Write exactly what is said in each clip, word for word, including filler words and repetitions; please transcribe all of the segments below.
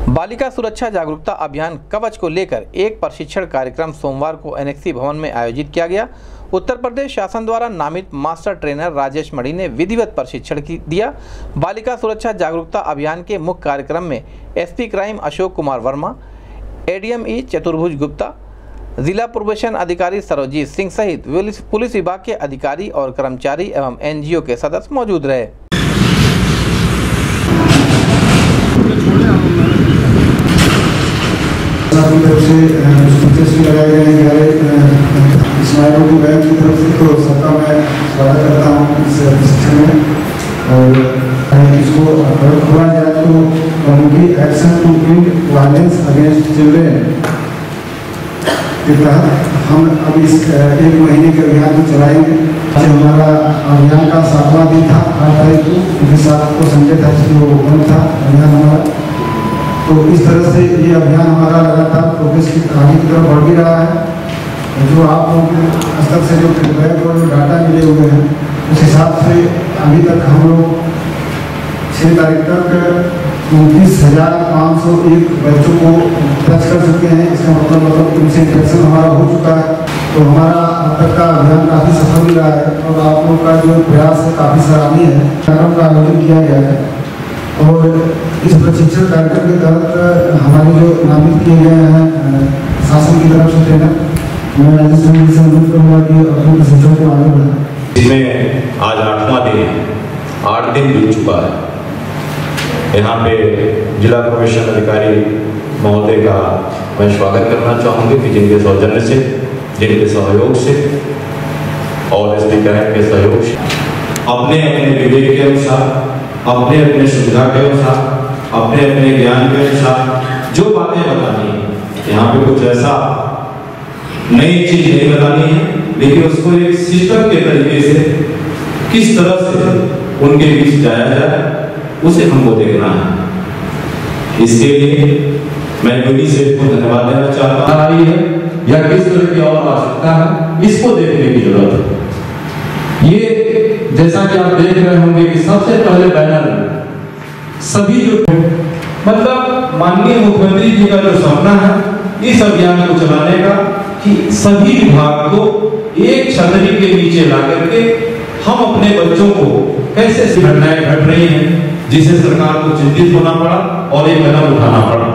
बालिका सुरक्षा जागरूकता अभियान कवच को लेकर एक प्रशिक्षण कार्यक्रम सोमवार को एनेक्सी भवन में आयोजित किया गया। उत्तर प्रदेश शासन द्वारा नामित मास्टर ट्रेनर राजेश मणि ने विधिवत प्रशिक्षण दिया। बालिका सुरक्षा जागरूकता अभियान के मुख्य कार्यक्रम में SP crime Ashok Kumar Verma, ADM ई चतुर्भुज गुप्ता, जिला प्रोबेशन अधिकारी सरोजीत सिंह सहित पुलिस विभाग के अधिकारी और कर्मचारी एवं एनजीओ के सदस्य मौजूद रहे। की तरफ से स्पीचेस भी लगाए गए हैं हमारे इस्माइल बैंक की तरफ से, तो सबका मैं स्वागत करता हूँ इस प्रशिक्षण में। और इसको खोला जाए तो community action to end violence against children के तहत हम अब इस एक महीने के अभियान को चलाएंगे। आज हमारा अभियान का सातवां दिन था, आठ तारीख को जिस सात को संडे था, इसलिए वो बंद था अभियान हमारा। तो इस तरह से ये अभियान हमारा लगातार प्रोग्रेस की आगे की तरफ बढ़ भी रहा है। जो आप लोगों के स्तर से जो फीडबैक और जो डाटा मिले हुए हैं, उस हिसाब से अभी तक हम लोग छः तारीख तक उनतीस हज़ार पाँच सौ एक बच्चों को टच कर चुके हैं। इसका मतलब मतलब उनसे इंफेक्शन हमारा हो चुका है। तो हमारा अब तक का अभियान काफ़ी सफल भी रहा है और आप लोग का जो प्रयास है काफ़ी सराहनीय है। कार्यक्रम का आयोजन किया गया है और इस प्रशिक्षण कार्यक्रम के तहत हमारे जो नामित किए गए हैं शासन की तरफ से ट्रेनर, मैं राजेश मणि से अनुरोध करूँगा कि अपने प्रशिक्षण को आगे बढ़ाएं। इसमें आज आठवां दिन है, आठ दिन बीत चुका है। यहाँ पे जिला प्रोबेशन अधिकारी महोदय का मैं स्वागत करना चाहूँगी कि जिनके सौजन्य से, जिनके सहयोग से और एसपी क्राइम के सहयोग से अपने अपने विवेक के अनुसार, अपने अपने सुविधा के अनुसार, अपने अपने ज्ञान के अनुसार जो बातें बतानी है, यहाँ पे कुछ ऐसा नई चीज नहीं बतानी है, लेकिन उसको एक सिस्टम के तरीके से किस तरह से उनके बीच जाया जाए उसे हमको देखना है। इसके लिए मैं यूडी से को धन्यवाद देना चाहता हूँ है या किस तरह की और आवश्यकता है, इसको देखने की जरूरत है। ये जैसा कि आप देख रहे होंगे कि सबसे पहले बैनर सभी जो मतलब माननीय मुख्यमंत्री जी का जो सपना है इस अभियान को चलाने का कि सभी विभाग को एक छतरी के नीचे ला करके हम अपने बच्चों को कैसे घटनाएं घट रही हैं जिसे सरकार को चिंतित होना पड़ा और एक कदम उठाना पड़ा।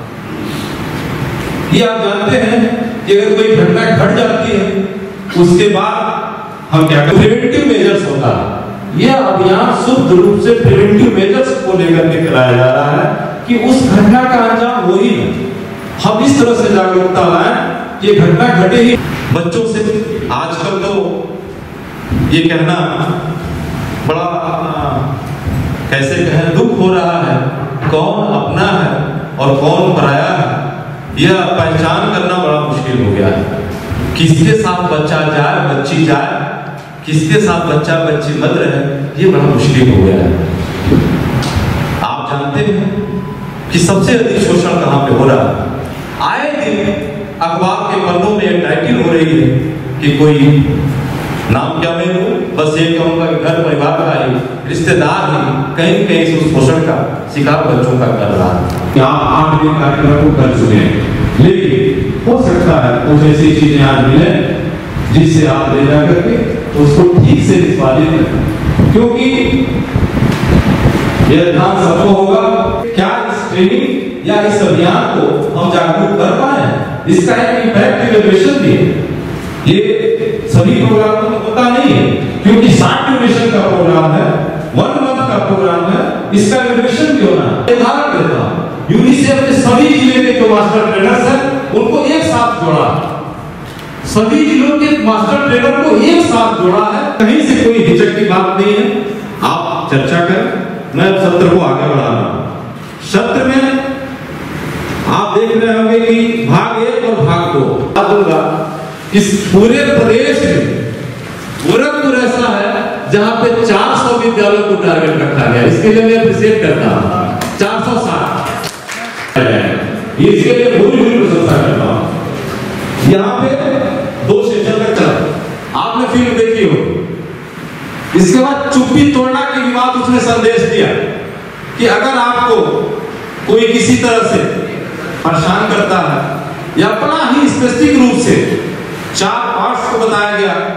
ये आप जानते हैं कि अगर कोई घटना घट जाती है उसके बाद हम क्या करते हैं, प्रिवेंटिव मेजर्स होता है। यह अभियान शुद्ध रूप से प्रिवेंटिव मेजर्स को लेकर के चलाया जा रहा है कि उस घटना का अंजाम हो ही नहीं। हम इस तरह से जागरूकता लाएं कि घटना घटे ही। बच्चों से आजकल तो ये कहना बड़ा कैसे कहें दुख हो रहा है, कौन अपना है और कौन पराया है, यह पहचान करना बड़ा मुश्किल हो गया है। किसके साथ बच्चा जाए, बच्ची जाए, किसके साथ बच्चा बच्ची मत रहे, ये बड़ा मुश्किल हो गया है। आप जानते हैं कि सबसे अधिक शोषण कहाँ पे हो रहा है। आए दिन अखबार के पन्नों में एक टाइटल हो रही है कि कोई नाम क्या मैं लूं, बस ये कहूंगा कि घर परिवार का ही रिश्तेदार ही कहीं कहीं से शोषण का शिकार बच्चों का कर रहा है। आप आठ दिन कार्यक्रम को कर चुके हैं, लेकिन हो सकता है कुछ ऐसी चीजें आज मिले जिससे आप ले जा करके उसको ठीक से निष्पादित करें, क्योंकि यह ध्यान सबको होगा क्या इस ट्रेनिंग या इस अभियान को हम जागरूक कर पाए, इसका एक इम्पैक्ट इवैल्यूएशन भी है। ये सभी प्रोग्राम तो होता नहीं है, क्योंकि साठ ड्यूरेशन का प्रोग्राम है, वन मंथ का प्रोग्राम है, इसका इवैल्यूएशन भी होना है। उदाहरण देता हूं, यूनिसेफ ने सभी जिले के जो मास्टर ट्रेनर्स हैं उनको एक साथ जोड़ा, सभी जिलों के मास्टर ट्रेनर को एक साथ जोड़ा है। कहीं से कोई हिचक की बात नहीं है। आप चर्चा करें, मैं सत्र को आगे बढ़ा रहा हूं। सत्र में आप देख रहे होंगे कि भाग एक और भाग दो दूंगा। इस पूरे प्रदेश में गोरखपुर ऐसा है जहां पे चार सौ विद्यालयों को टारगेट रखा गया। इसके लिए मैं अप्रिशिएट करता हूं। चार सौ साठ इसके लिए पूरी पूरी प्रशंसा करता हूं। यहाँ पे दो सेशन तक चला, आपने फिल्म देखी हो। इसके बाद चुप्पी तोड़ना की बात उसने संदेश दिया कि अगर आपको कोई किसी तरह से परेशान करता है या अपना ही स्पेसिफिक रूप से चार पार्ट्स को बताया गया